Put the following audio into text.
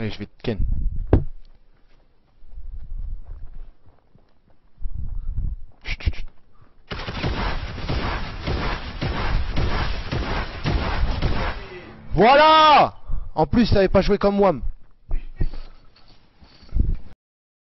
Allez, je vais te ken. Chut, chut, chut. Voilà. En plus, ça avait pas joué comme WAM.